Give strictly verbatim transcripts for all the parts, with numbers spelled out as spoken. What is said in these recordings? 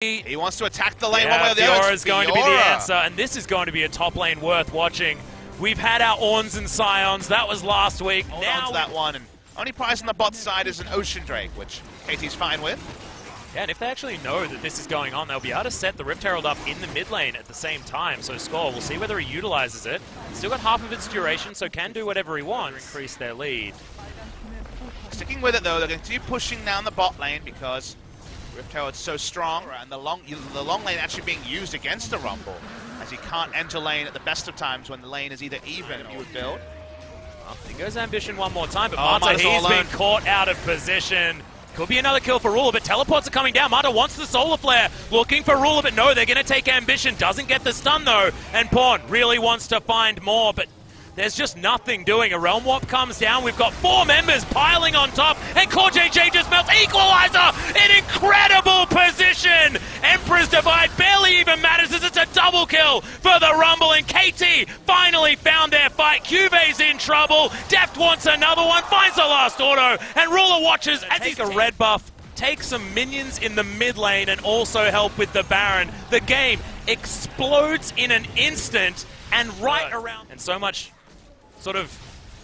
He wants to attack the lane yeah, one way or the other. Fiora is going to be the answer, and this is going to be a top lane worth watching. We've had our Ornns and Scions. That was last week. Hold now on to that one, and only prize on the bot side is an Ocean Drake, which K T's fine with. Yeah, and if they actually know that this is going on, they'll be able to set the Rift Herald up in the mid lane at the same time. So Score, we'll see whether he utilizes it. Still got half of its duration, so can do whatever he wants. Increase their lead. Sticking with it though, they're going to keep pushing down the bot lane because Rift Herald's so strong, and the long the long lane actually being used against the Rumble, as he can't enter lane at the best of times when the lane is either even or you would build. Well, he goes Ambition one more time, but Oh, Mata, Mata's all he's been alone. caught out of position. Could be another kill for Ruler, but teleports are coming down. Mata wants the Solar Flare, looking for Ruler, but no, they're going to take Ambition. Doesn't get the stun though, and Pawn really wants to find more, but there's just nothing doing. A Realm Warp comes down. We've got four members piling on top, and CoreJJ just melts Equalizer in incredible position. Emperor's Divide barely even matters as it's a double kill for the Rumble, and K T finally found their fight. Cuve's in trouble. Deft wants another one, finds the last auto, and Ruler watches as he's a red buff. Take some minions in the mid lane and also help with the Baron. The game explodes in an instant, and right around, and so much sort of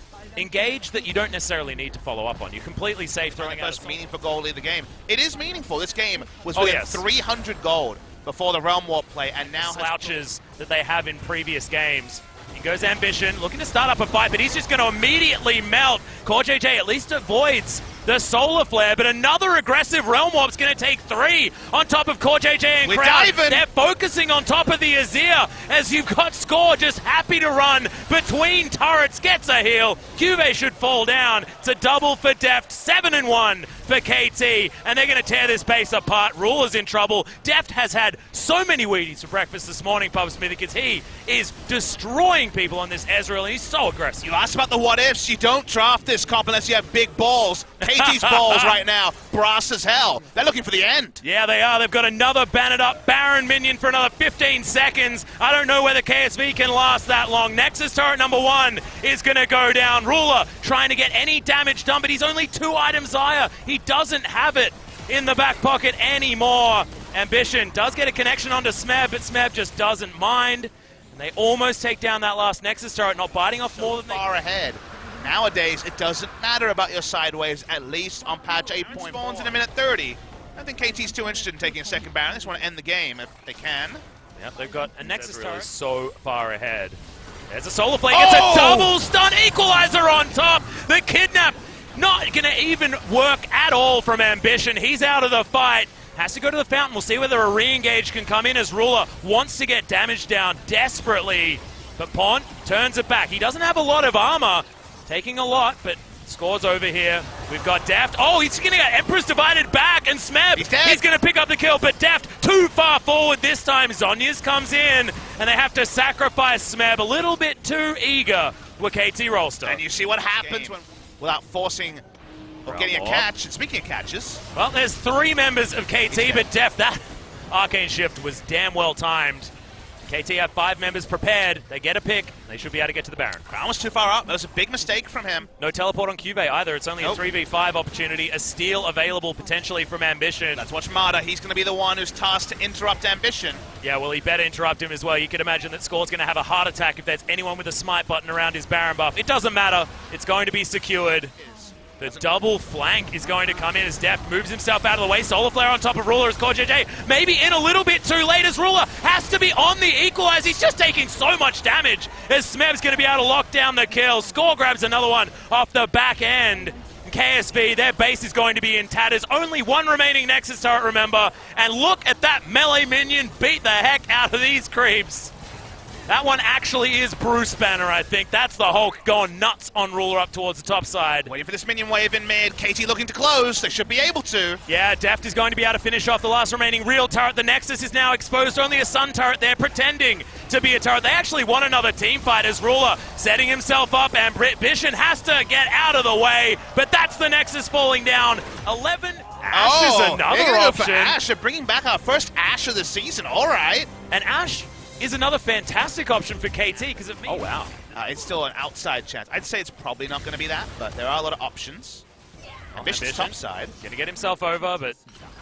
engage that you don't necessarily need to follow up on. You're completely safe throwing the out first meaningful goal of the game. It is meaningful. This game was Oh, within yes. three hundred gold before the Realm Warp play, and now slouches that they have in previous games. He goes Ambition, looking to start up a fight, but he's just going to immediately melt. CoreJJ at least avoids the Solar Flare, but another aggressive Realm Warp's going to take three on top of CoreJJ and We're Crowd. diving. They're focusing on top of the Azir as you've got Score just happy to run between turrets, gets a heal. Cuve should fall down. It's a double for Deft, seven and one for K T, and they're going to tear this base apart. Ruler's in trouble. Deft has had so many Wheaties for breakfast this morning, Pub Smithy, because he is destroying people on this Ezreal, and he's so aggressive. You asked about the what ifs. You don't draft this comp unless you have big balls. K T's balls right now, brass as hell. They're looking for the end. Yeah, they are. They've got another banned up Baron minion for another fifteen seconds. I don't know whether K S V can last that long. Nexus turret number one is going to go down. Ruler trying to get any damage done, but he's only two items higher. He doesn't have it in the back pocket anymore. Ambition does get a connection onto Smeb, but Smeb just doesn't mind. And they almost take down that last Nexus turret, not biting off more than they... Far ahead. Nowadays, it doesn't matter about your sideways, at least on patch eight point four. Spawns in a minute thirty. I think K T's too interested in taking a second Baron. They just want to end the game if they can. Yep, they've got a Nexus turret so far ahead. There's a Solar Flare, Oh! gets a double stun, Equalizer on top. The Kidnap not going to even work at all from Ambition. He's out of the fight. Has to go to the fountain. We'll see whether a re-engage can come in as Ruler wants to get damage down desperately. But Pawn turns it back. He doesn't have a lot of armor. Taking a lot, but Score's over here. We've got Deft. Oh, he's going to get Emperor's Divided back, and Smeb, he's, he's going to pick up the kill, but Deft too far forward this time. Zhonya's comes in, and they have to sacrifice Smeb. A little bit too eager with K T Rolster. And you see what happens when, without forcing or Realm getting a Warp. catch. And speaking of catches, Well, there's three members of K T, but Deft, that Arcane Shift was damn well timed. K T have five members prepared. They get a pick. They should be able to get to the Baron. Crown was too far up. That was a big mistake from him. No teleport on Cuve either. It's only Nope. a three v five opportunity. A steal available potentially from Ambition. Let's watch Mata. He's going to be the one who's tasked to interrupt Ambition. Yeah, well, he better interrupt him as well. You could imagine that Score's going to have a heart attack if there's anyone with a smite button around his Baron buff. It doesn't matter. It's going to be secured. The double flank is going to come in as Deft moves himself out of the way. Solar Flare on top of Ruler as CoreJJ maybe in a little bit too late as Ruler has to be on the equalize. He's just taking so much damage as Smeb's going to be able to lock down the kill. Score grabs another one off the back end. K S V, their base is going to be in tatters. Only one remaining Nexus turret, remember. And look at that melee minion beat the heck out of these creeps. That one actually is Bruce Banner, I think. That's the Hulk going nuts on Ruler up towards the top side. Waiting for this minion wave in mid. K T looking to close. They should be able to. Yeah, Deft is going to be able to finish off the last remaining real turret. The Nexus is now exposed. Only a Sun turret there pretending to be a turret. They actually want another team fight as Ruler setting himself up, and Ambition has to get out of the way. But that's the Nexus falling down. eleven. Ashe oh, is another they're gonna go option. for Ashe. They're bringing back our first Ashe of the season. All right. And Ashe is another fantastic option for K T because it means... Oh, wow. Uh, it's still an outside chance. I'd say it's probably not going to be that, but there are a lot of options. Oh, Ambition's Ambition. top side. Gonna get himself over, but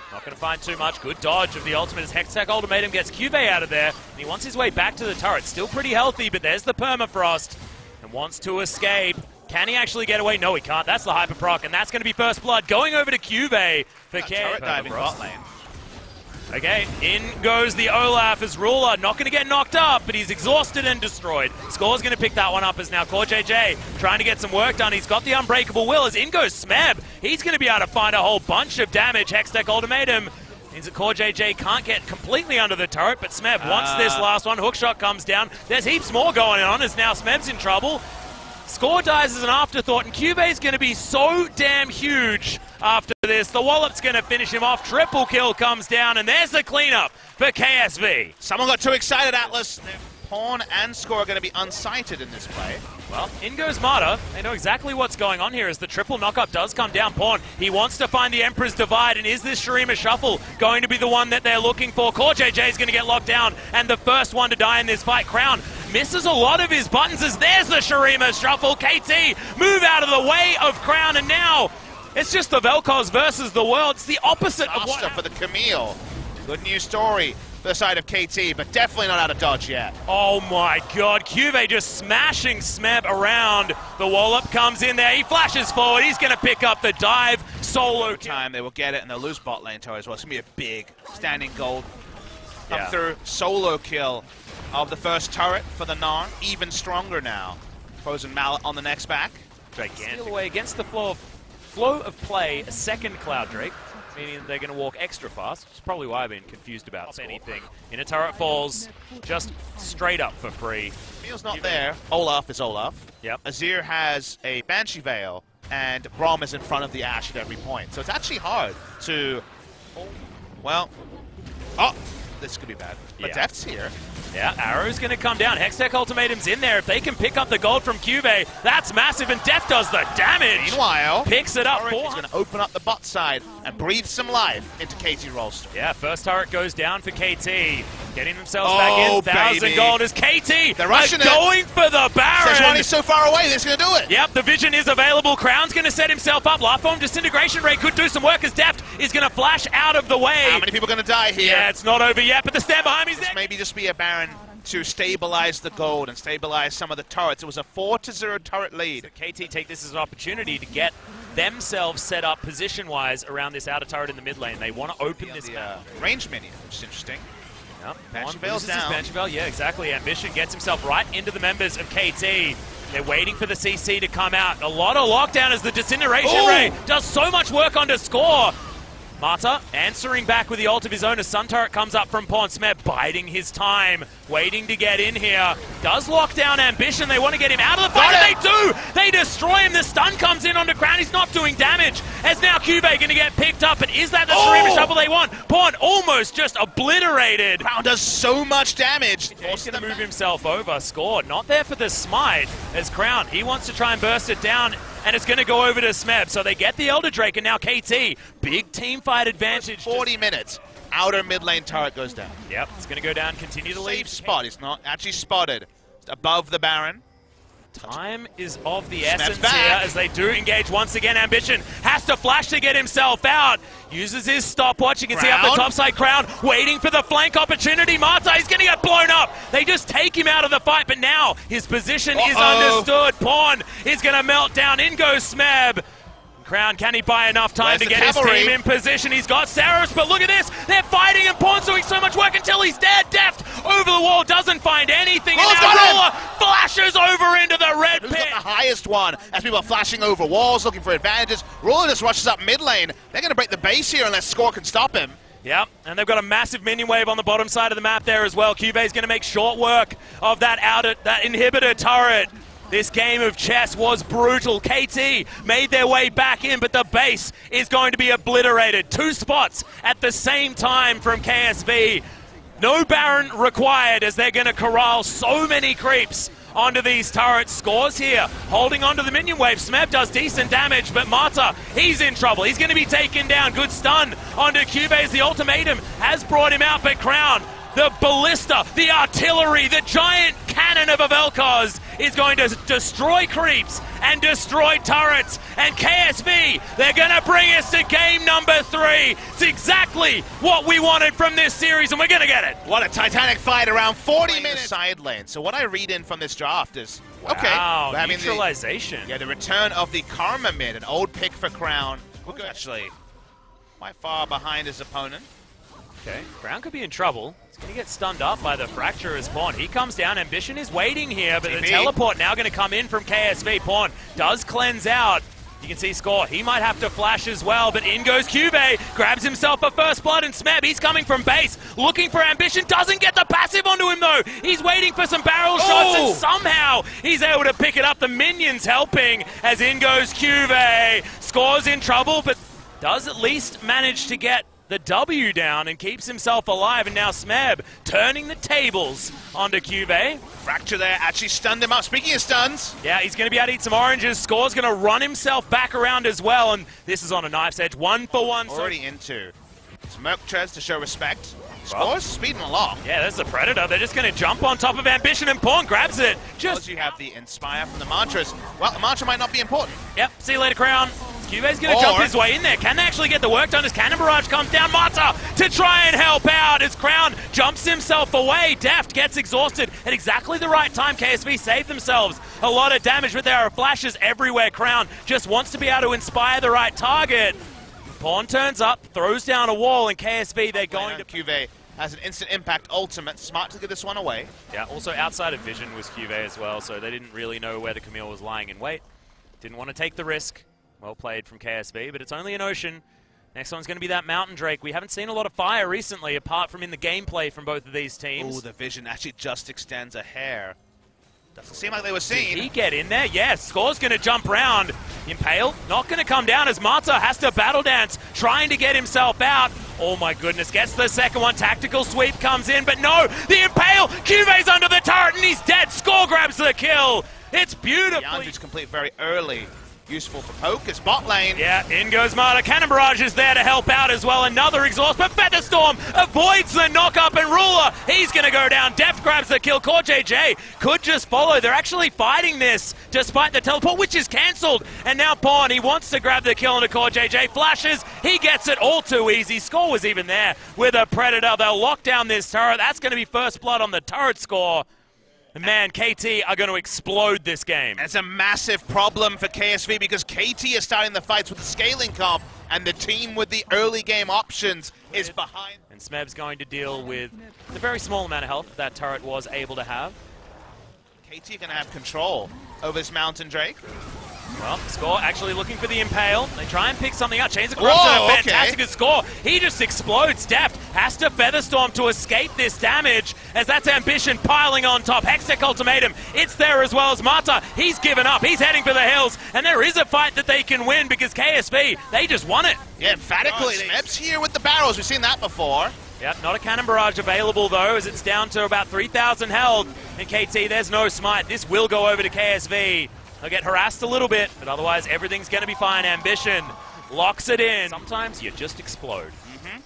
Not going to find too much. Good dodge of the ultimate as Hextech Ultimatum gets Cuvee out of there. And he wants his way back to the turret. Still pretty healthy, but there's the Permafrost. And wants to escape. Can he actually get away? No, he can't. That's the Hyperproc, and that's going to be first blood. Going over to Cuvee for K. Turret diving bot lane. Okay, in goes the Olaf as Ruler. Not going to get knocked up, but he's exhausted and destroyed. Score's going to pick that one up as now CoreJJ trying to get some work done. He's got the Unbreakable Will as in goes Smeb. He's going to be able to find a whole bunch of damage. Hextech Ultimatum means that CoreJJ can't get completely under the turret, but Smeb uh. wants this last one. Hookshot comes down. There's heaps more going on as now Smeb's in trouble. Score dies as an afterthought, and Cuvee's going to be so damn huge after this. The Wallop's going to finish him off. Triple kill comes down, and there's the cleanup for K S V. Someone got too excited, Atlas. Pawn and Score are going to be unsighted in this play. Well, in goes Marta. They know exactly what's going on here as the triple knockup does come down. Pawn, he wants to find the Emperor's Divide, and is this Shurima Shuffle going to be the one that they're looking for? CoreJJ is going to get locked down, and the first one to die in this fight. Crown misses a lot of his buttons as there's the Shurima Shuffle. K T, move out of the way of Crown, and now it's just the Vel'Koz versus the world. It's the opposite Faster of what... for the Camille. Good news story for the side of K T, but definitely not out of dodge yet. Oh my god, Cuvee just smashing Smeb around. The Wallop comes in there, he flashes forward, he's going to pick up the dive. Solo time, they will get it, and they'll lose bot lane tower as well. It's going to be a big standing gold come yeah. through. Solo kill of the first turret for the Narn, even stronger now. Frozen Mallet on the next back. Gigantic. Steal away against the flow of, flow of play, a second Cloud Drake. Meaning they're going to walk extra fast, which is probably why I've been confused about anything. In a turret falls, just straight up for free. Camille's not there. Olaf is Olaf. Yep. Azir has a Banshee Veil, and Braum is in front of the Ashe at every point. So it's actually hard to... Well... Oh! This could be bad. But yeah. Deft's here. Yeah, Arrow's going to come down. Hextech Ultimatum's in there. If they can pick up the gold from Cuvee, that's massive, and Deft does the damage. Meanwhile, picks it up. He's going to open up the bot side and breathe some life into K T Rolster. Yeah, first turret goes down for K T. Getting themselves oh, back in. one thousand baby. gold is K T. They're rushing going it. for the Baron. Sejuani's so far away, they're going to do it. Yep, the vision is available. Crown's going to set himself up. Life Form Disintegration Ray could do some work as Deft is going to flash out of the way. How many people are going to die here? Yeah, it's not over yet, but the stand behind me is there. Maybe just be a Baron to stabilize the gold and stabilize some of the turrets. It was a four to zero turret lead. So K T take this as an opportunity to get themselves set up position-wise around this outer turret in the mid lane. They want to open this the, map. Uh, range minion, which is interesting. Yep. Banshee Veil's down. Banshee Veil, yeah, exactly. Ambition gets himself right into the members of K T. They're waiting for the C C to come out. A lot of lockdown as the Disintegration Ooh. Ray does so much work on the score. Marta answering back with the ult of his own as Sun Turret comes up from Pawn. Smeb biding his time, waiting to get in here. Does lock down Ambition. They want to get him out of the fight, and they do! They destroy him. The stun comes in onto Crown. He's not doing damage. As now Cuvee going to get picked up, and is that the oh! Shurima Shuffle they want? Pawn almost just obliterated. Crown does so much damage. Yeah, he's going to move himself over. Scored. Not there for the smite as Crown. He wants to try and burst it down, and it's going to go over to Smeb. So they get the Elder Drake, and now K T. Big team fight advantage. forty minutes. Outer mid lane turret goes down. Yep, it's going to go down, continue to leave. Safe spot. He's not actually spotted. It's above the Baron. Time is of the Snaps essence back. here as they do engage once again. Ambition has to flash to get himself out. Uses his stopwatch. You can see up the top side. Crown waiting for the flank opportunity. Marta is going to get blown up. They just take him out of the fight, but now his position Uh-oh. is understood. Pawn is going to melt down. In goes Smeb. Crown, can he buy enough time Where's to get cavalry? his team in position? He's got Saros, but look at this. They're fighting, and Pawn's doing so much work until he's dead. Deft over the wall, doesn't find anything. Ruler's and now got Ruler flashes over into the red Who's pit. got the highest one? As people are flashing over walls, looking for advantages. Ruler just rushes up mid lane. They're going to break the base here unless Score can stop him. Yep, and they've got a massive minion wave on the bottom side of the map there as well. Cuvee's going to make short work of that outer, that inhibitor turret. This game of chess was brutal. K T made their way back in, but the base is going to be obliterated. Two spots at the same time from K S V. No Baron required as they're going to corral so many creeps onto these turrets. Scores here, holding onto the minion wave. Smeb does decent damage, but Marta, he's in trouble. He's going to be taken down. Good stun onto Cuvee as the ultimatum has brought him out, but Crown, the ballista, the artillery, the giant cannon cannon of a Vel'Koz is going to destroy creeps and destroy turrets. And K S V, they're going to bring us to game number three. It's exactly what we wanted from this series, and we're going to get it. What a titanic fight, around forty minutes. Side lane. So what I read in from this draft is, okay, wow, we're having neutralization. The, yeah, the return of the Karma mid, an old pick for Crown. Who's actually quite far behind his opponent. Okay, Crown could be in trouble. He's going to get stunned up by the Fracture as Pawn. He comes down. Ambition is waiting here, but T V. The teleport now going to come in from K S V. Pawn does cleanse out. You can see Score. He might have to flash as well, but in goes Cuvee. Grabs himself a first blood, and Smeb, he's coming from base, looking for Ambition. Doesn't get the passive onto him, though. He's waiting for some barrel shots, oh. and somehow he's able to pick it up. The minions helping as in goes Cuvee. Score's in trouble, but does at least manage to get the W down and keeps himself alive. And now Smeb turning the tables onto Cuvee. Fracture there actually stunned him up. Speaking of stuns. Yeah, he's going to be able to eat some oranges. Score's going to run himself back around as well. And this is on a knife's edge. One for one. Already into. Smoke Trez to show respect. Score's speeding along. Yeah, there's the Predator. They're just going to jump on top of Ambition, and Pawn grabs it. Just you have the Inspire from the Mantras. Well, the Mantra might not be important. Yep, see you later, Crown. Cuve's going to jump his way in there. Can they actually get the work done as Cannon Barrage comes down? Mata to try and help out as Crown jumps himself away. Deft gets exhausted at exactly the right time. K S V save themselves a lot of damage, but there are flashes everywhere. Crown just wants to be able to inspire the right target. Pawn turns up, throws down a wall, and K S V, they're going to... Cuvee has an instant impact ultimate. Smart to get this one away. Yeah, also outside of vision was Cuvee as well, so they didn't really know where the Camille was lying in wait. Didn't want to take the risk. Well played from K S V, but it's only an Ocean. Next one's going to be that Mountain Drake. We haven't seen a lot of fire recently, apart from in the gameplay from both of these teams. Oh, the vision actually just extends a hair. Doesn't seem like they were seen. Did he get in there? Yes, Score's going to jump round. Impale, not going to come down as Mata has to battle dance, trying to get himself out. Oh my goodness, gets the second one. Tactical sweep comes in, but no, the Impale, Cuvee's under the turret and he's dead. Score grabs the kill. It's beautiful. Yandru's complete very early. Useful for poke. It's bot lane. Yeah, in goes Mata. Cannon Barrage is there to help out as well. Another exhaust, but Featherstorm avoids the knock-up, and Ruler, he's going to go down. Deft grabs the kill. Core J J could just follow. They're actually fighting this despite the teleport, which is cancelled. And now Pawn, he wants to grab the kill into Core J J. Flashes. He gets it all too easy. Score was even there with a Predator. They'll lock down this turret. That's going to be first blood on the turret Score. And man, K T are going to explode this game. It's a massive problem for K S V because K T is starting the fights with the scaling comp, and the team with the early game options is behind. And Smeb's going to deal with the very small amount of health that turret was able to have. K T are going to have control over this Mountain Drake. Well, Score actually looking for the Impale. They try and pick something out. Chains of Corruption, a fantastic okay. Score. He just explodes. Deft has to Featherstorm to escape this damage, as that's Ambition piling on top. Hextech Ultimatum, it's there as well as Mata. He's given up. He's heading for the hills, and there is a fight that they can win because K S V, they just won it. Yeah, emphatically. Smeb's here with the barrels. We've seen that before. Yep, not a Cannon Barrage available though, as it's down to about three thousand health. And K T, there's no smite. This will go over to K S V. They'll get harassed a little bit, but otherwise everything's going to be fine. Ambition locks it in. Sometimes you just explode. Mm-hmm.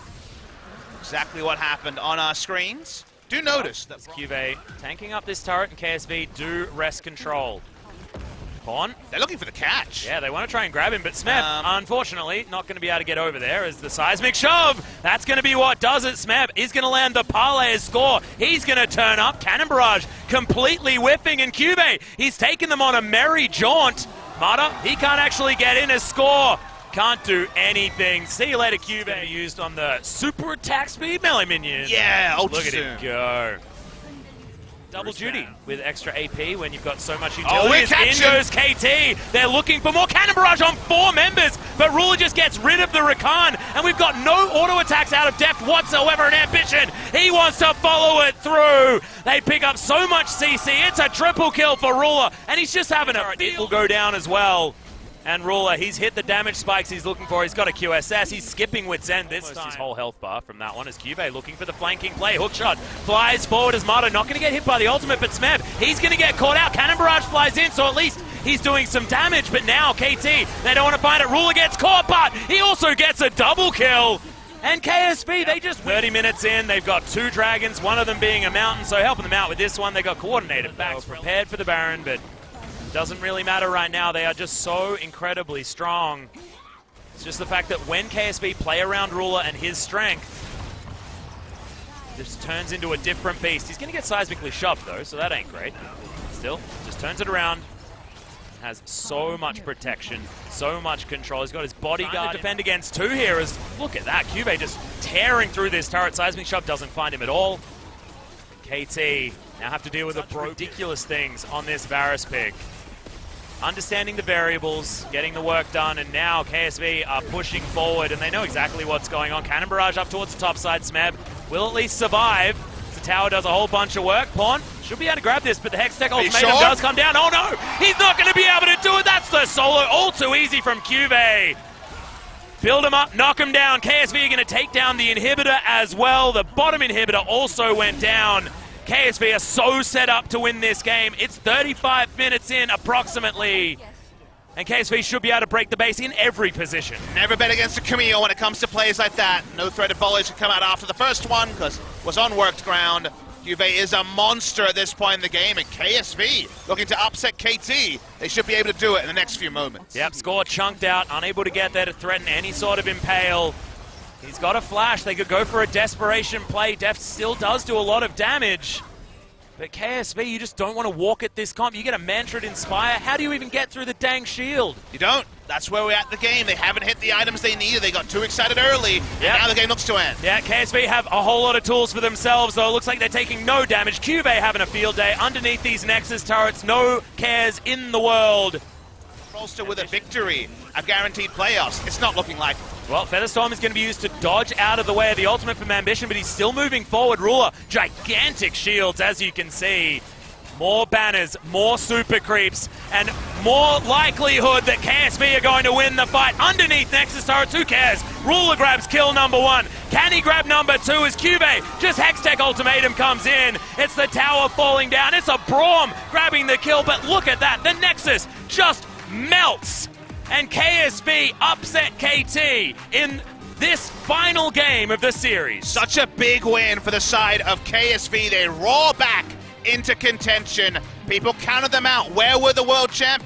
Exactly what happened on our screens. Do notice that Cuvee tanking up this turret, and K S V do wrest control. Pawn. They're looking for the catch. Yeah, they want to try and grab him, but Smeb, um, unfortunately, not going to be able to get over there as the seismic shove. That's going to be what does it. Smeb is going to land the parlay Score. He's going to turn up. Cannon Barrage completely whiffing, and Cuvee, he's taken them on a merry jaunt. Mata, he can't actually get in as Score. Can't do anything. See you later, Cuvee. Used on the super attack speed melee minion. Yeah, ultra Look at soon. him go. Double duty with extra A P when you've got so much utility. Oh, we're in catching. goes K T. They're looking for more Cannon Barrage on four members, but Ruler just gets rid of the Rakan, and we've got no auto attacks out of Deft whatsoever in Ambition. He wants to follow it through. They pick up so much C C. It's a triple kill for Ruler, and he's just having a... It will go down as well. And Ruler, he's hit the damage spikes he's looking for. He's got a Q S S. He's skipping Wit's End this time. His whole health bar from that one as Cuvee looking for the flanking play. Hookshot flies forward as Mata. Not going to get hit by the ultimate, but Smeb, he's going to get caught out. Cannon Barrage flies in, so at least he's doing some damage. But now K T, they don't want to find it. Ruler gets caught, but he also gets a double kill. And K S V, they just thirty minutes in, they've got two dragons, one of them being a mountain, so helping them out with this one. They got coordinated backs prepared for the Baron, but it doesn't really matter right now. They are just so incredibly strong. It's just the fact that when K S V play around Ruler and his strength, this turns into a different beast. He's going to get seismically shoved, though, so that ain't great. Still, just turns it around. Has so much protection, so much control. He's got his bodyguard to defend against two here. As, look at that, Cuvee just tearing through this turret. Seismic Shove doesn't find him at all. K T now have to deal with the ridiculous things on this Varus pick. Understanding the variables, getting the work done, and now K S V are pushing forward, and they know exactly what's going on. Cannon Barrage up towards the top side. Smeb will at least survive. The tower does a whole bunch of work. Pawn should be able to grab this, but the Hextech ultimatum sure? does come down. Oh no! He's not going to be able to do it! That's the solo all too easy from Cuvee. Build him up, knock him down. K S V are going to take down the inhibitor as well. The bottom inhibitor also went down. K S V are so set up to win this game. It's thirty-five minutes in approximately. And K S V should be able to break the base in every position. Never bet against a Camille when it comes to plays like that. No threaded volleys can come out after the first one because it was on worked ground. Cuvee is a monster at this point in the game, and K S V looking to upset K T. They should be able to do it in the next few moments. Yep, score chunked out, unable to get there to threaten any sort of impale. He's got a flash. They could go for a desperation play. Deft still does do a lot of damage. But K S V, you just don't want to walk at this comp. You get a Mantrid Inspire. How do you even get through the dang shield? You don't. That's where we're at in the game. They haven't hit the items they needed. They got too excited early, Yep. and now the game looks to end. Yeah, K S V have a whole lot of tools for themselves, though. It looks like they're taking no damage. Cuvee having a field day. Underneath these Nexus turrets, no cares in the world. Rolster with a victory, a guaranteed playoffs. It's not looking like it. Well, Featherstorm is going to be used to dodge out of the way of the ultimate from Ambition, but he's still moving forward. Ruler, gigantic shields, as you can see. More banners, more super creeps, and more likelihood that K S V are going to win the fight. Underneath Nexus turrets, who cares? Ruler grabs kill number one. Can he grab number two as Cuvee? Just Hextech ultimatum comes in. It's the tower falling down. It's a Braum grabbing the kill, but look at that. The Nexus just melts. And K S V upset K T in this final game of the series. Such a big win for the side of K S V. They roar back into contention. People counted them out. Where were the world champions?